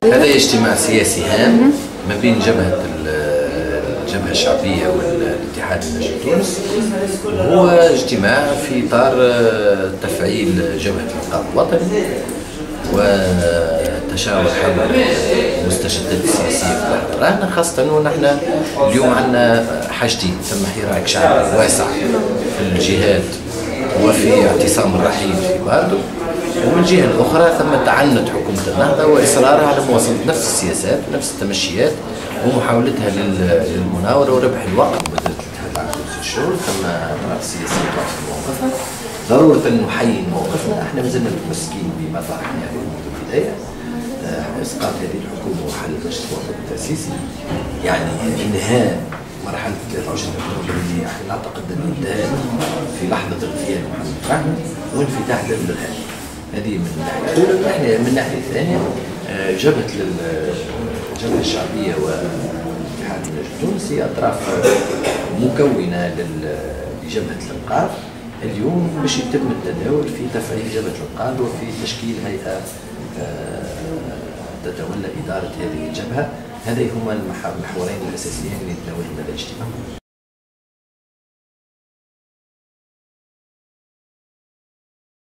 هذا اجتماع سياسي هام ما بين الجبهة الشعبية والاتحاد الناجي تونس، وهو اجتماع في إطار تفعيل جبهة الإنقاذ الوطني وتشاور حول المستجدات السياسية في البلد. رانا خاصة ونحن اليوم عندنا حاجتين، ثم حراك شعبي واسع في الجهات وفي اعتصام الرحيل في باردو، ومن الجهة الأخرى ثم تعنت حكومة النهضة وإصرارها على مواصلة نفس السياسات ونفس التمشيات ومحاولتها للمناورة وربح الوقت وبدل الاتحاد الشغل. ثم أطراف سياسية تعرف موقفها، ضرورة أن نحيي موقفنا. احنا مازلنا متمسكين بما طرحنا يعني منذ البداية، إسقاط هذه الحكومة وحل مجلس الوطني التأسيسي، يعني انهاء مرحلة 23 أكتوبر اللي نعتقد أن انتهت في لحظة اغتيال محمد فهمي وانفتاح باب الإرهاب. هذه من الناحية الأولى. ناحية من الناحية الثانية جبهة الجبهة الشعبية والاتحاد الناجي التونسي أطراف مكونة لجبهة الإنقاذ. اليوم باش يتم التداول في تفعيل جبهة الإنقاذ وفي تشكيل هيئة تتولى إدارة هذه الجبهة. هذه هما المحورين الأساسيين اللي يتناولهم هذا الاجتماع.